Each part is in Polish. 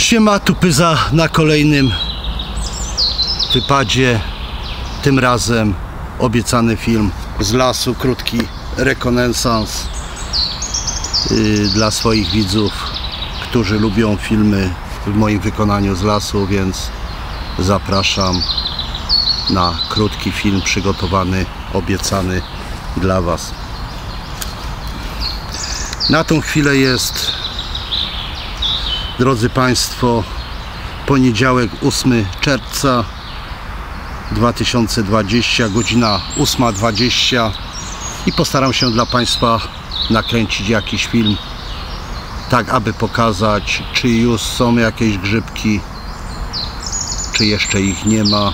Siema, tu Pyza na kolejnym wypadzie. Tym razem obiecany film z lasu, krótki rekonesans dla swoich widzów, którzy lubią filmy w moim wykonaniu z lasu, więc zapraszam na krótki film przygotowany, obiecany dla Was. Na tą chwilę jest, drodzy Państwo, poniedziałek 8 czerwca 2020, godzina 8:20 i postaram się dla Państwa nakręcić jakiś film, tak aby pokazać, czy już są jakieś grzybki, czy jeszcze ich nie ma.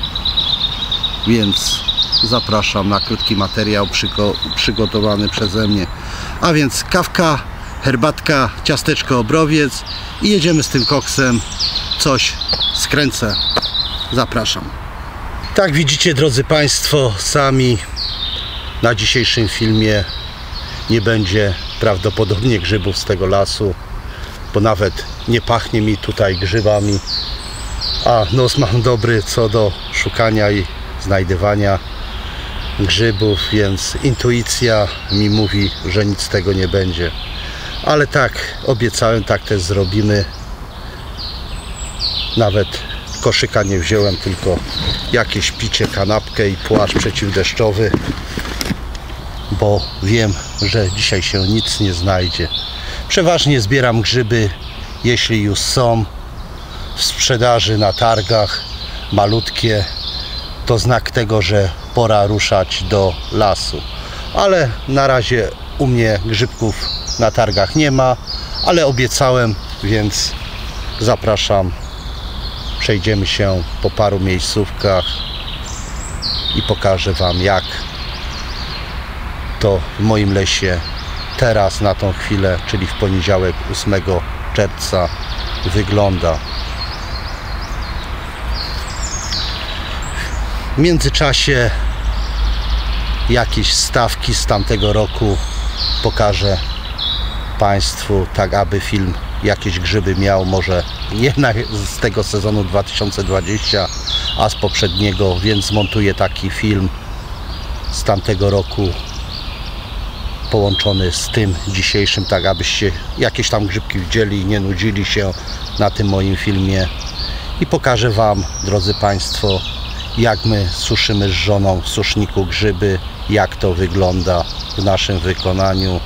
Więc zapraszam na krótki materiał przygotowany przeze mnie. A więc kawka, herbatka, ciasteczko, obrowiec i jedziemy z tym koksem. Coś skręcę. Zapraszam. Tak widzicie, drodzy Państwo, sami na dzisiejszym filmie nie będzie prawdopodobnie grzybów z tego lasu, bo nawet nie pachnie mi tutaj grzybami, a nos mam dobry co do szukania i znajdywania grzybów, więc intuicja mi mówi, że nic z tego nie będzie. Ale tak obiecałem, tak też zrobimy. Nawet koszyka nie wziąłem, tylko jakieś picie, kanapkę i płaszcz przeciwdeszczowy, bo wiem, że dzisiaj się nic nie znajdzie. Przeważnie zbieram grzyby, jeśli już są w sprzedaży na targach, malutkie, to znak tego, że pora ruszać do lasu. Ale na razie u mnie grzybków na targach nie ma, ale obiecałem, więc zapraszam. Przejdziemy się po paru miejscówkach i pokażę Wam, jak to w moim lesie teraz na tą chwilę, czyli w poniedziałek 8 czerwca wygląda. W międzyczasie jakieś stawki z tamtego roku pokażę Państwu, tak aby film jakieś grzyby miał, może nie z tego sezonu 2020, a z poprzedniego, więc zmontuję taki film z tamtego roku połączony z tym dzisiejszym, tak abyście jakieś tam grzybki widzieli i nie nudzili się na tym moim filmie. I pokażę Wam, drodzy Państwo, jak my suszymy z żoną w suszniku grzyby, jak to wygląda w naszym wykonaniu.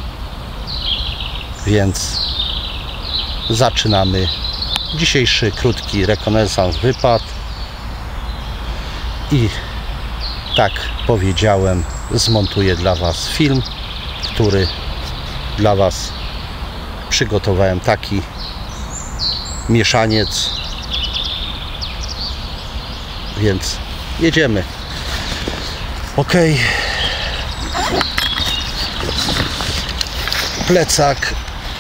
Więc zaczynamy dzisiejszy krótki rekonesans wypad i tak powiedziałem, zmontuję dla Was film, który dla Was przygotowałem, taki mieszaniec, więc jedziemy. Ok, plecak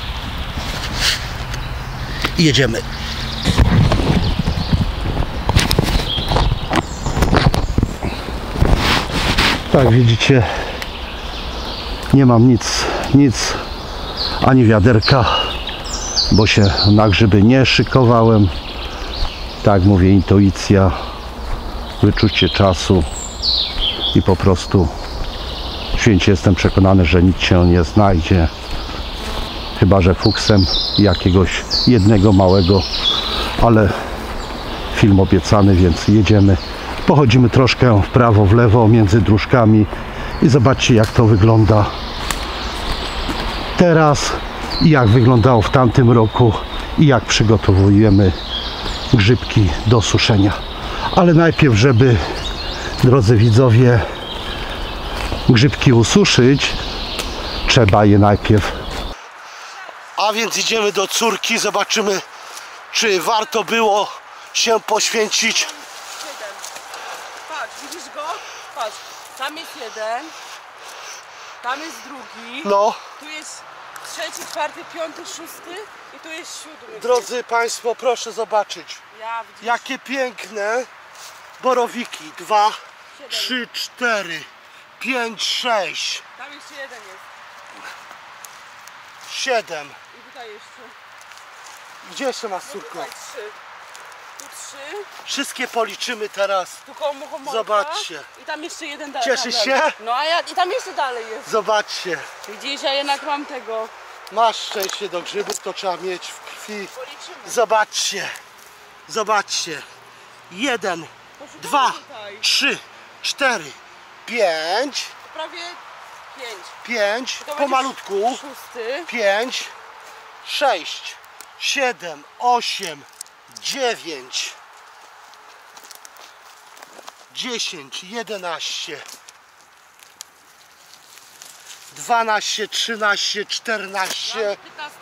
i jedziemy. Tak widzicie, nie mam nic, ani wiaderka, bo się na grzyby nie szykowałem. Tak mówię, intuicja, wyczucie czasu i po prostu święcie jestem przekonany, że nic się nie znajdzie, chyba że fuksem jakiegoś jednego małego, ale film obiecany, więc jedziemy. Pochodzimy troszkę w prawo, w lewo między dróżkami i zobaczcie, jak to wygląda teraz i jak wyglądało w tamtym roku i jak przygotowujemy grzybki do suszenia. Ale najpierw, żeby, drodzy widzowie, grzybki ususzyć, trzeba je najpierw. A więc idziemy do córki, zobaczymy, czy warto było się poświęcić. Patrz, widzisz go? Patrz, tam jest jeden, tam jest drugi, No, tu jest trzeci, czwarty, piąty, szósty i tu jest siódmy. drodzy Państwo, proszę zobaczyć, Ja, widzisz? jakie piękne borowiki. 2, 3, 4, 5, 6, Tam jeszcze jeden jest 7. i tutaj jeszcze. Gdzie jeszcze masz, No córko? tutaj 3. Tu 3. Wszystkie policzymy teraz. Tu koło muchomorka. Zobaczcie. I tam jeszcze jeden dalej. Cieszysz tam się? dalej. No a ja, i tam jeszcze dalej jest. Zobaczcie. Widzisz, ja jednak mam tego. Masz szczęście do grzybów, to trzeba mieć w krwi. Policzymy. Zobaczcie. Zobaczcie. 1, Poszukamy 2, tutaj. 3, 4, 5. To prawie 5. 5. To będzie Pomalutku. 6. 5, 6, 7, 8, 9, 10, 11, 12, 13, 14, 15.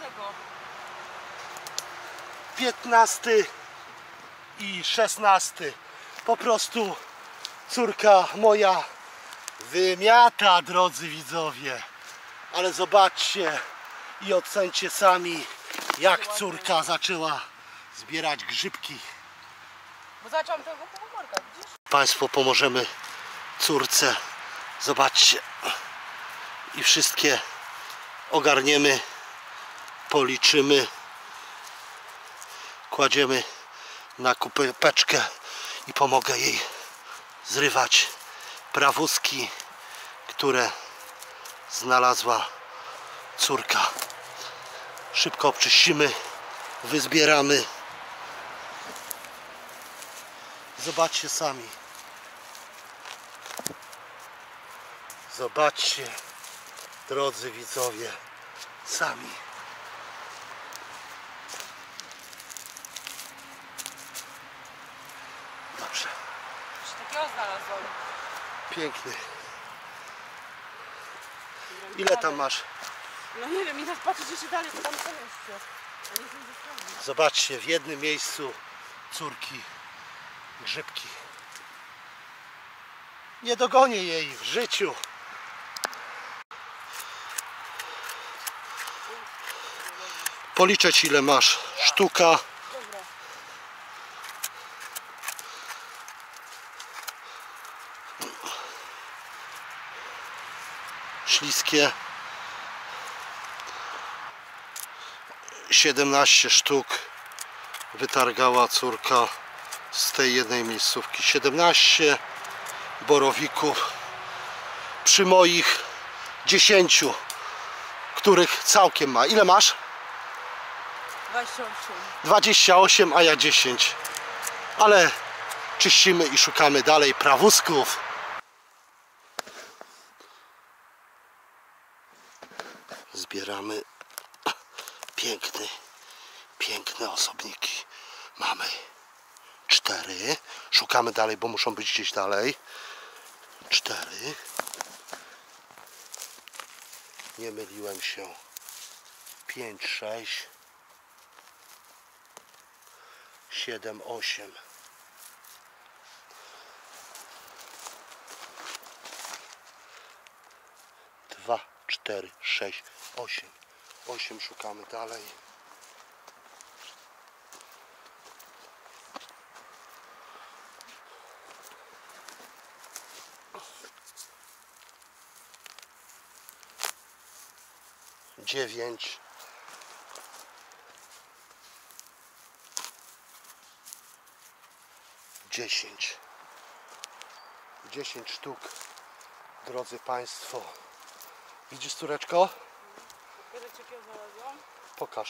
15 i 16. Po prostu córka moja wymiata, drodzy widzowie. Ale zobaczcie i ocencie sami, jak córka zaczęła zbierać grzybki. Bo zaczęłam tego muchomorka, widzisz? Państwu pomożemy córce. Zobaczcie. I wszystkie ogarniemy, policzymy, kładziemy na kupeczkę i pomogę jej zrywać prawózki, które znalazła córka. Szybko obczyścimy, wyzbieramy. Zobaczcie sami. Zobaczcie, drodzy widzowie, sami. Dobrze. Coś takiego znalazłam. Piękny. Ile tam masz? No nie wiem, i tak patrzeć jeszcze dalej, bo tam są jeszcze. A nie są ze. Zobaczcie, w jednym miejscu córki grzybki. Nie dogonię jej w życiu. Policzę ci, ile masz. Sztuka. Dobra. Śliskie. 17 sztuk wytargała córka z tej jednej miejscówki. 17 borowików przy moich 10, których całkiem ma. Ile masz? 28. 28, a ja 10. Ale czyścimy i szukamy dalej prawózków. Zbieramy piękne osobniki. Mamy 4. Szukamy dalej, bo muszą być gdzieś dalej. 4. Nie myliłem się. 5, 6, 7, 8. 2, 4, 6, 8. 8 szukamy dalej. Dziewięć. 10. 10 sztuk, drodzy Państwo. Widzisz, córeczko? Kiedy ciebie znalazłam? Pokaż.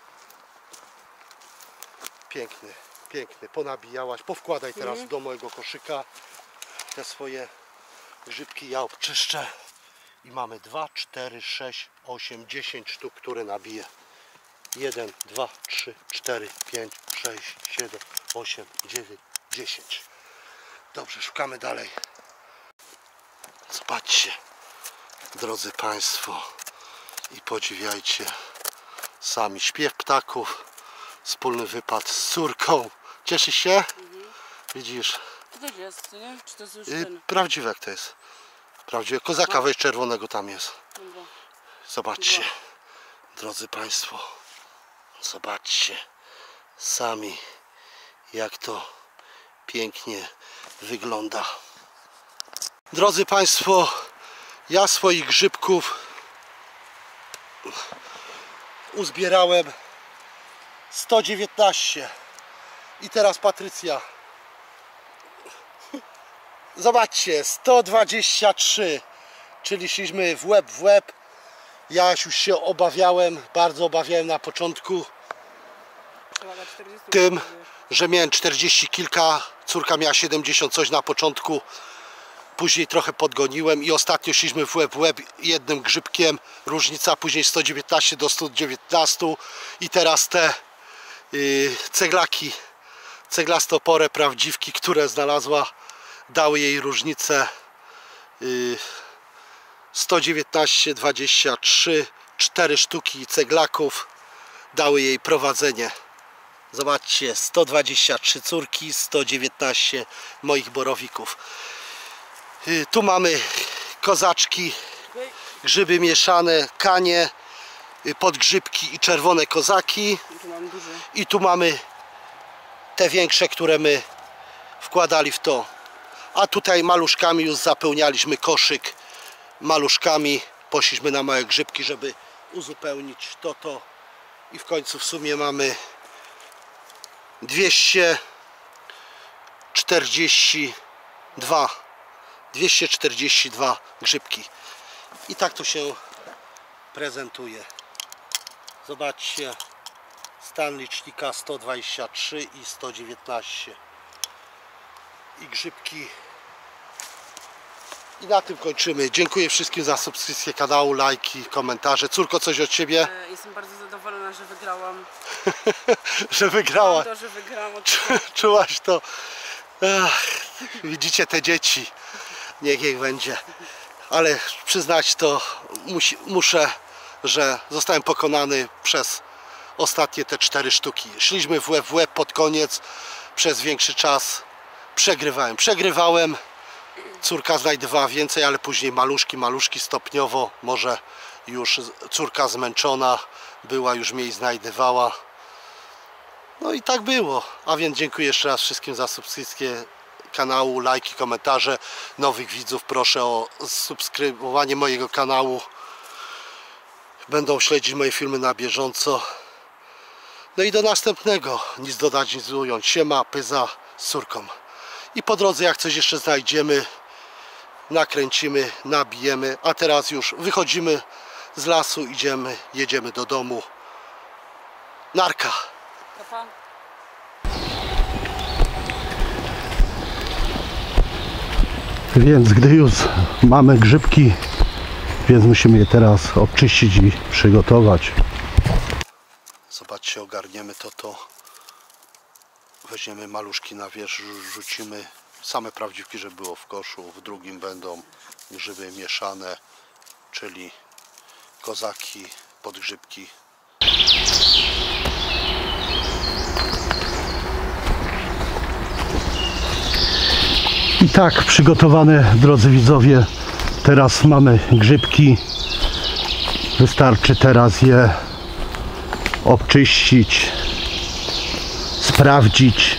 Piękny, piękny. Ponabijałaś. Powkładaj teraz do mojego koszyka te swoje grzybki. Ja obczyszczę. I mamy 2, 4, 6, 8, 10 sztuk, które nabiję. 1, 2, 3, 4, 5, 6, 7, 8, 9, 10. Dobrze, szukamy dalej. Zobaczcie, drodzy Państwo, i podziwiajcie sami śpiew ptaków, wspólny wypad z córką. Cieszysz się? Widzisz? To też jest, nie? Czy to jest już ten? Prawdziwe jak to jest. Prawdziwe. Kozaka weź czerwonego tam jest. Dobra. Zobaczcie, drodzy Państwo, zobaczcie sami, jak to pięknie wygląda. Drodzy Państwo, ja swoich grzybków uzbierałem 119. I teraz Patrycja. Zobaczcie, 123. Czyli szliśmy w łeb. Ja już się obawiałem, bardzo obawiałem na początku tym, że miałem 40 kilka, córka miała 70 coś na początku. Później trochę podgoniłem i ostatnio szliśmy w łeb jednym grzybkiem. Różnica później 119 do 119 i teraz te ceglaki, ceglastoporę prawdziwki, które znalazła, dały jej różnicę 119, 23, 4 sztuki ceglaków dały jej prowadzenie. Zobaczcie, 123 córki, 119 moich borowików. Tu mamy kozaczki, grzyby mieszane, kanie, podgrzybki i czerwone kozaki. I tu mamy te większe, które my wkładali w to. A tutaj maluszkami już zapełnialiśmy koszyk. Maluszkami poszliśmy na małe grzybki, żeby uzupełnić to. I w końcu w sumie mamy 242 grzybki. I tak to się prezentuje. Zobaczcie, stan licznika 123 i 119. I grzybki. I na tym kończymy. Dziękuję wszystkim za subskrypcję kanału, lajki, komentarze. Córko, coś od Ciebie? Jestem bardzo zadowolona, że wygrałam. Że wygrała. To, że wygrałam. Czułaś to? Ach, widzicie te dzieci. Niech będzie. Ale przyznać to muszę, że zostałem pokonany przez ostatnie te 4 sztuki. Szliśmy w łeb pod koniec. Przez większy czas przegrywałem. Córka znajdowała więcej, ale później maluszki stopniowo. Może już córka zmęczona była, już mniej znajdowała. No i tak było. A więc dziękuję jeszcze raz wszystkim za subskrypcję kanału, lajki, komentarze. Nowych widzów proszę o subskrybowanie mojego kanału. Będą śledzić moje filmy na bieżąco. No i do następnego. Nic dodać, nic ująć. Siema, pyza z córką. I po drodze jak coś jeszcze znajdziemy, nakręcimy, nabijemy. A teraz już wychodzimy z lasu, jedziemy do domu. Narka. Pa. Więc gdy już mamy grzybki, więc musimy je teraz obczyścić i przygotować. Zobaczcie, ogarniemy to. Weźmiemy maluszki na wierzch, rzucimy same prawdziwki, żeby było w koszu. W drugim będą grzyby mieszane, czyli kozaki, podgrzybki. I tak przygotowane, drodzy widzowie, teraz mamy grzybki. Wystarczy teraz je obczyścić, sprawdzić,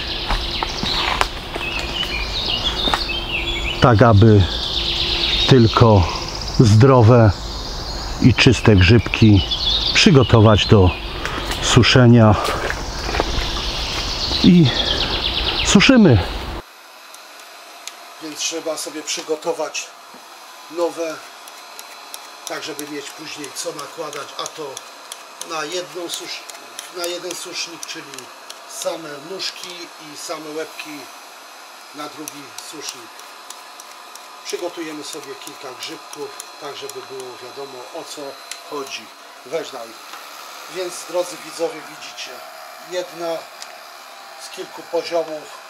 tak aby tylko zdrowe i czyste grzybki przygotować do suszenia i suszymy. Więc trzeba sobie przygotować nowe, tak żeby mieć później co nakładać, a to na jeden susznik, czyli same nóżki i same łebki na drugi susznik. Przygotujemy sobie kilka grzybków, tak żeby było wiadomo, o co chodzi. Weź daj. Więc drodzy widzowie, widzicie, jedna z kilku poziomów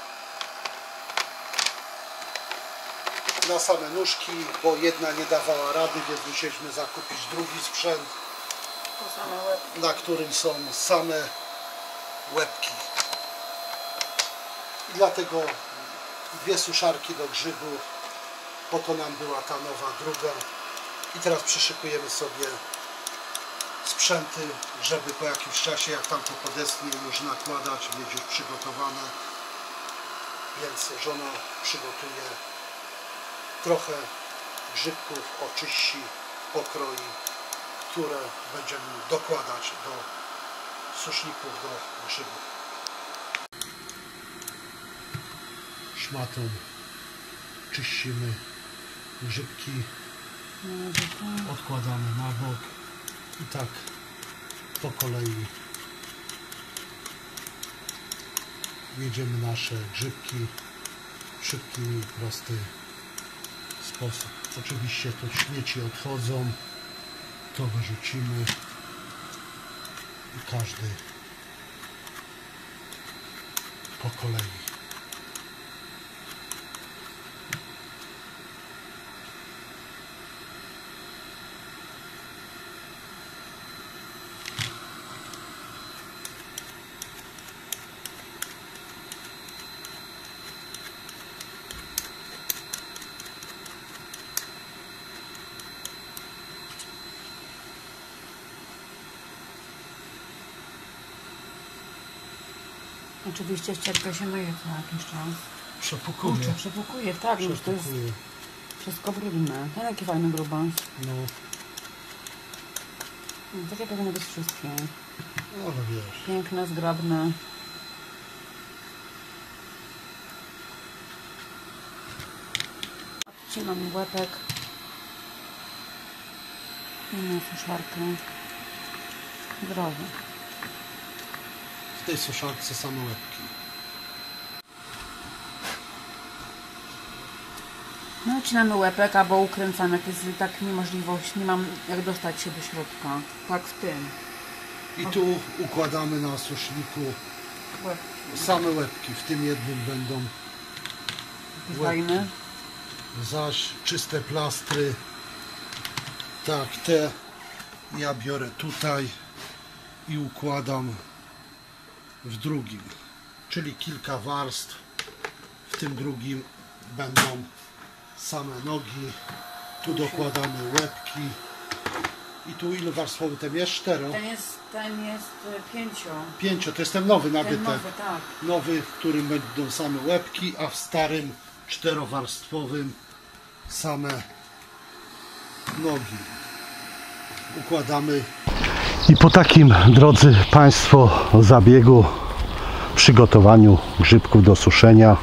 na same nóżki, bo jedna nie dawała rady, więc musieliśmy zakupić drugi sprzęt, na którym są same łebki. I dlatego 2 suszarki do grzybów, po to nam była ta nowa druga. I teraz przyszykujemy sobie sprzęty, żeby po jakimś czasie, jak tam to podestnie, już nakładać, mieć już przygotowane. Więc żona przygotuje trochę grzybków, oczyści, pokroi, które będziemy dokładać do suszników do grzybów. Szmatą czyścimy grzybki, odkładamy na bok i tak po kolei jedziemy nasze grzybki w szybki i prosty sposób. Oczywiście to śmieci odchodzą, to wyrzucimy i każdy po kolei. Oczywiście ścierka się myje co jakiś czas. Przepukuje. Kurczę, przepukuje, tak, już to jest wszystko brudne. Ten jaki fajny grubas. No. Takie powinno być wszystkie. No ale wiesz. Piękne, zgrabne. Odcinam łepek. I na suszarkę. Zdrowy. W tej suszarce same łebki. No odcinamy łepek, albo ukręcamy. To jest tak niemożliwość. Nie mam jak dostać się do środka. Tak w tym. I tu układamy na suszniku Łepki. same łebki. W tym jednym będą Fajne. zaś czyste plastry. Tak, te ja biorę tutaj i układam w drugim, czyli kilka warstw. W tym drugim będą same nogi, tu dokładamy łebki i tu ilowarstwowy ten jest? 4? Ten jest 5. 5, to jest ten nowy nabytek. Ten nowy, tak. Nowy, w którym będą same łebki, a w starym 4-warstwowym same nogi. Układamy. I po takim, drodzy Państwo, zabiegu, przygotowaniu grzybków do suszenia,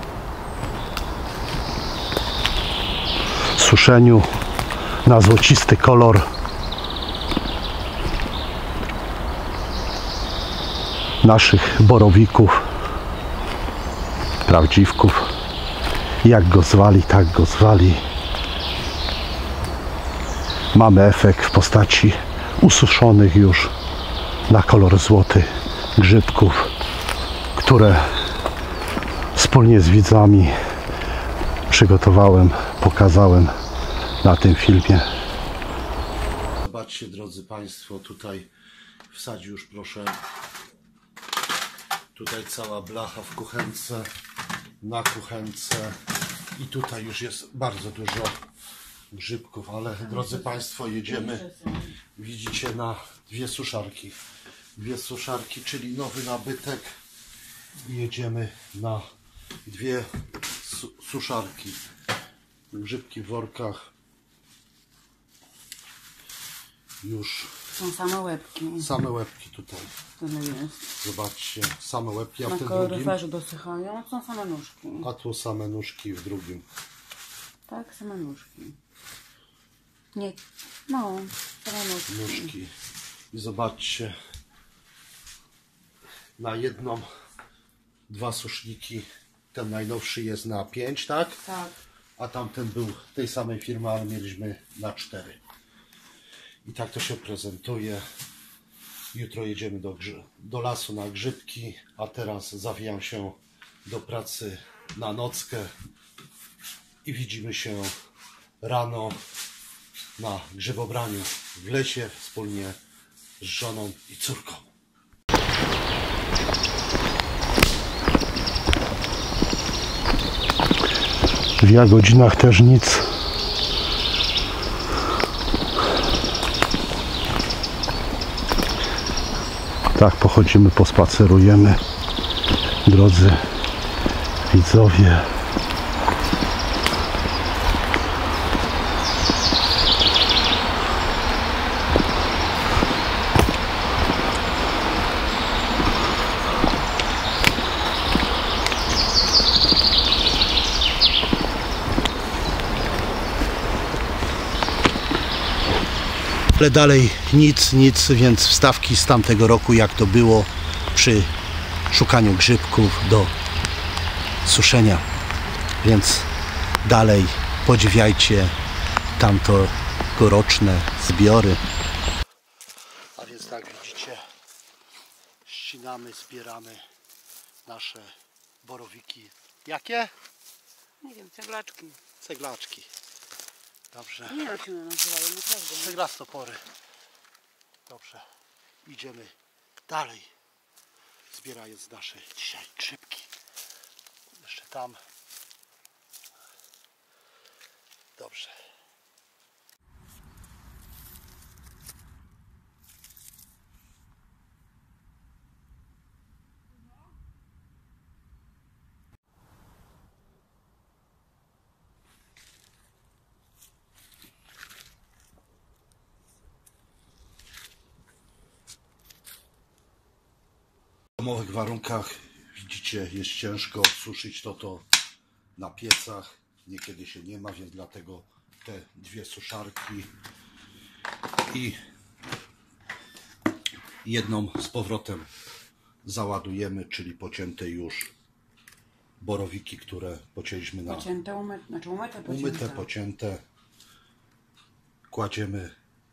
suszeniu na złocisty kolor, naszych borowików, prawdziwków, jak go zwali, tak go zwali, mamy efekt w postaci ususzonych już na kolor złoty grzybków, które wspólnie z widzami przygotowałem, pokazałem na tym filmie. Zobaczcie, drodzy Państwo, tutaj wsadzi już, proszę, tutaj cała blacha w kuchence, na kuchence i tutaj już jest bardzo dużo grzybków, ale drodzy Państwo, jedziemy, widzicie, na dwie suszarki, czyli nowy nabytek i jedziemy na dwie suszarki. Grzybki w workach już są same łebki. Same łebki tutaj. Tyle jest. Zobaczcie, same łebki, a na w tym drugim kaloryferze dosychają, są same nóżki. A tu same nóżki w drugim. Tak, same nóżki. Nie, no, same nóżki. I zobaczcie, na jedną 2 suszniki. Ten najnowszy jest na 5, tak? Tak. A tamten był tej samej firmy, ale mieliśmy na 4. I tak to się prezentuje. Jutro jedziemy do lasu na grzybki, a teraz zawijam się do pracy na nockę i widzimy się rano na grzybobraniu w lesie wspólnie z żoną i córką. W Jagodzinach też nic. Tak, pochodzimy, pospacerujemy, drodzy widzowie. Ale dalej nic, więc wstawki z tamtego roku, jak to było przy szukaniu grzybków do suszenia. Więc dalej podziwiajcie tamtogoroczne zbiory. A więc tak widzicie, ścinamy, zbieramy nasze borowiki. Jakie? Nie wiem, ceglaczki. Ceglaczki. Dobrze. Nie wiem, jak się one nazywają, naprawdę. Ceglastopory. Dobrze. Idziemy dalej. Zbierając nasze dzisiaj grzybki. Jeszcze tam. Dobrze. W domowych warunkach widzicie, jest ciężko suszyć to na piecach. Niekiedy się nie ma, więc dlatego te dwie suszarki i jedną z powrotem załadujemy, czyli pocięte już borowiki, które pocięliśmy na Pocięte, umyte, umyte, pocięte. Kładziemy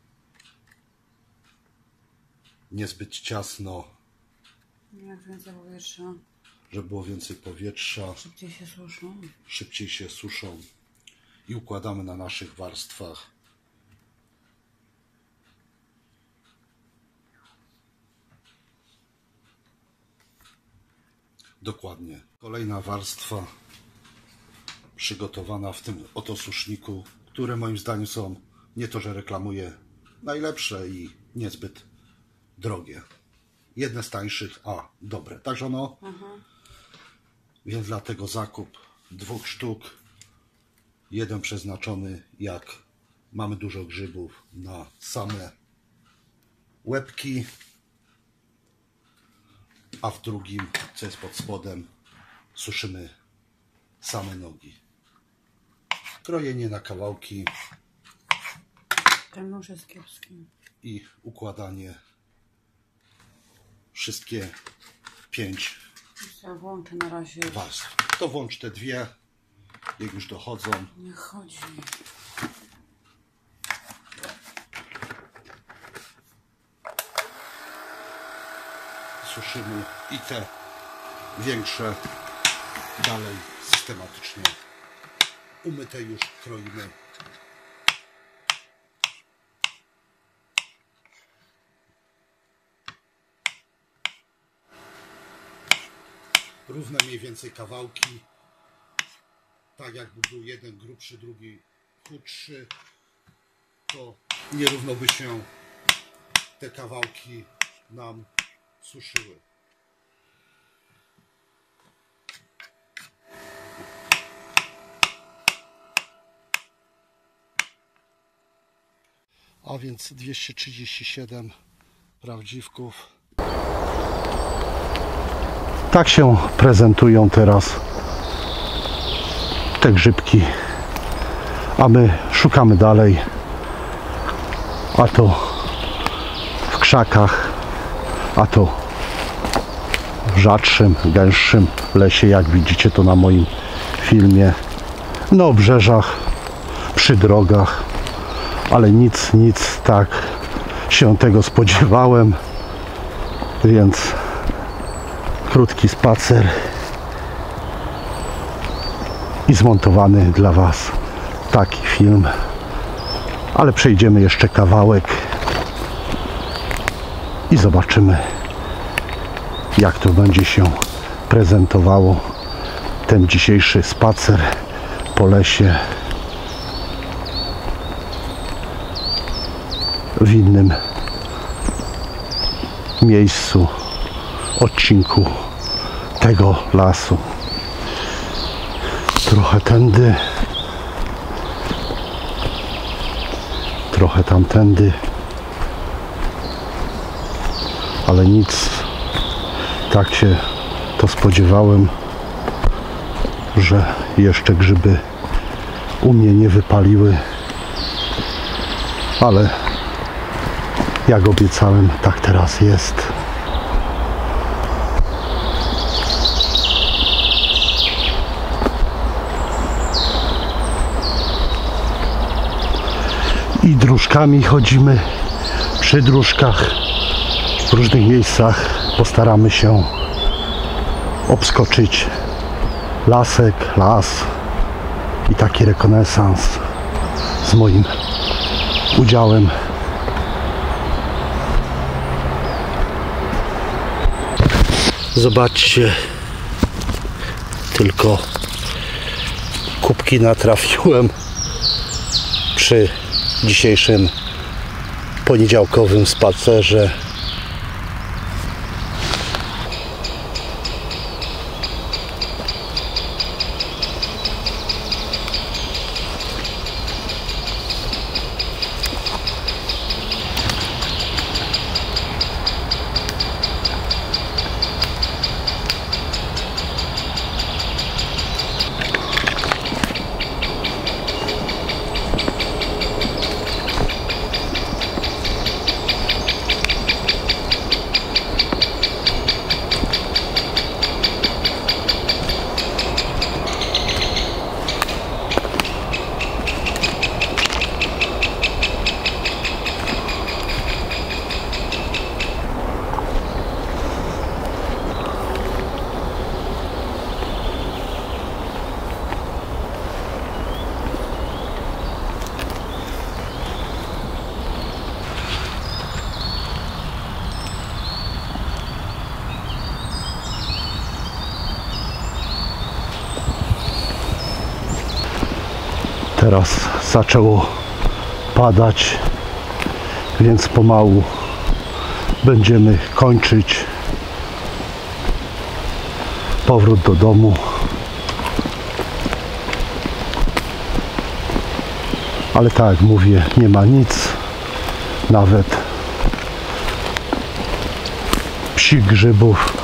niezbyt ciasno, Jak więcej powietrza. żeby było więcej powietrza, Szybciej się suszą. szybciej się suszą i układamy na naszych warstwach. Dokładnie. Kolejna warstwa przygotowana w tym oto suszniku, które moim zdaniem są, nie to że reklamuję, najlepsze i niezbyt drogie. Jedne z tańszych, a dobre. Także no, więc dlatego zakup 2 sztuk. Jeden przeznaczony, jak mamy dużo grzybów, na same łebki, a w drugim, co jest pod spodem, suszymy same nogi. Krojenie na kawałki Ten nóż jest kiepski. i układanie wszystkie 5 Ja włączę na razie. warstw. To włącz te dwie, jak już dochodzą. Nie chodzi. Suszymy i te większe dalej systematycznie umyte już kroimy. Równe mniej więcej kawałki, tak jakby był jeden grubszy, drugi chudszy, to nierówno by się te kawałki nam suszyły. A więc 237 prawdziwków. Tak się prezentują teraz te grzybki, a my szukamy dalej, a to w krzakach, a to w rzadszym, gęstszym lesie, jak widzicie to na moim filmie, na obrzeżach, przy drogach, ale nic tak się tego spodziewałem, więc krótki spacer i zmontowany dla Was taki film, ale przejdziemy jeszcze kawałek i zobaczymy, jak to będzie się prezentowało, ten dzisiejszy spacer po lesie w innym miejscu, odcinku tego lasu. Trochę tędy, trochę tamtędy, ale nic, tak się to spodziewałem, że jeszcze grzyby u mnie nie wypaliły, ale Jak obiecałem, tak teraz jest. I dróżkami chodzimy, przy dróżkach w różnych miejscach postaramy się obskoczyć lasek, las i taki rekonesans z moim udziałem. Zobaczcie, tylko kubki natrafiłem przy dzisiejszym poniedziałkowym spacerze. Teraz zaczęło padać, więc pomału będziemy kończyć powrót do domu. Ale tak jak mówię, nie ma nic, nawet psich grzybów.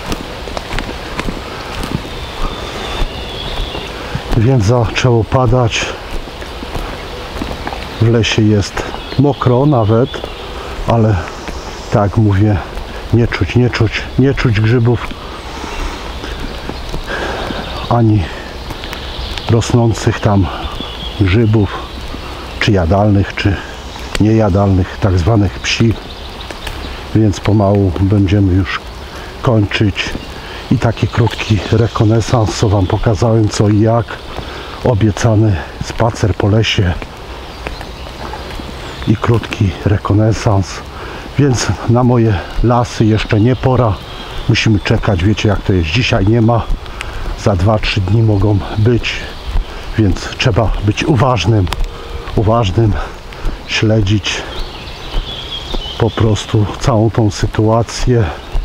Więc zaczęło padać. W lesie jest mokro nawet, ale tak mówię, nie czuć grzybów ani rosnących tam grzybów, czy jadalnych, czy niejadalnych, tak zwanych psi. Więc pomału będziemy już kończyć. I taki krótki rekonesans, co wam pokazałem co i jak. Obiecany spacer po lesie i krótki rekonesans. Więc na moje lasy jeszcze nie pora. Musimy czekać, wiecie jak to jest. Dzisiaj nie ma, za 2-3 dni mogą być. Więc trzeba być uważnym, śledzić po prostu całą tą sytuację.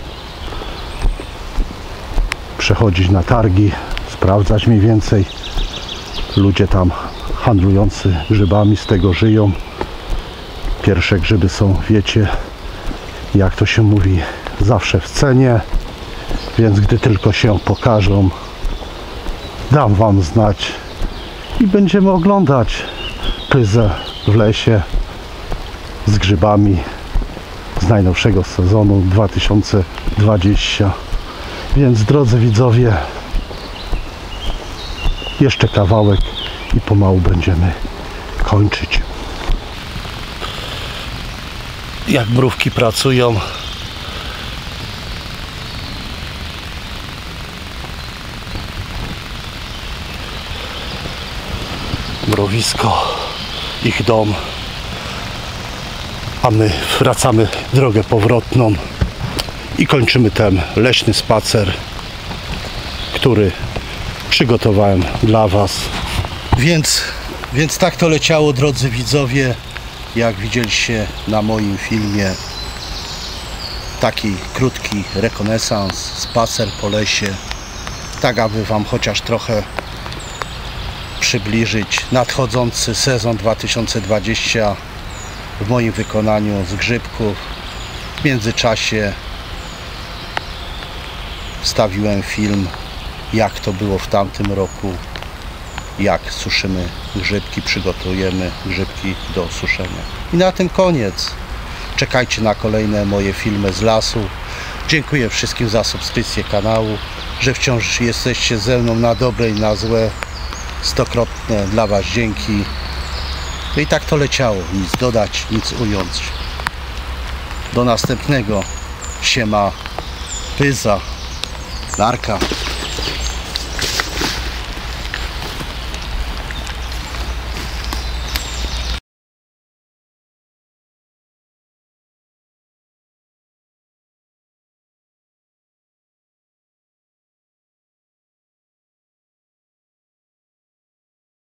Przechodzić na targi, sprawdzać mniej więcej. Ludzie tam handlujący grzybami z tego żyją. Pierwsze grzyby są, wiecie, jak to się mówi, zawsze w cenie. Więc gdy tylko się pokażą, dam wam znać i będziemy oglądać pyzę w lesie z grzybami z najnowszego sezonu 2020. Więc drodzy widzowie, jeszcze kawałek i pomału będziemy kończyć. Jak mrówki pracują. Mrowisko, ich dom, a my wracamy drogę powrotną i kończymy ten leśny spacer, który przygotowałem dla was. Więc tak to leciało, drodzy widzowie, jak widzieliście na moim filmie. Taki krótki rekonesans, spacer po lesie, tak aby wam chociaż trochę przybliżyć nadchodzący sezon 2020 w moim wykonaniu z grzybków. W międzyczasie wstawiłem film, jak to było w tamtym roku, jak suszymy grzybki, przygotujemy grzybki do suszenia. I na tym koniec. Czekajcie na kolejne moje filmy z lasu. Dziękuję wszystkim za subskrypcję kanału, że wciąż jesteście ze mną na dobre i na złe. Stokrotne dla Was dzięki. No i tak to leciało. Nic dodać, nic ująć. Do następnego. Siema. Pyza. Darka.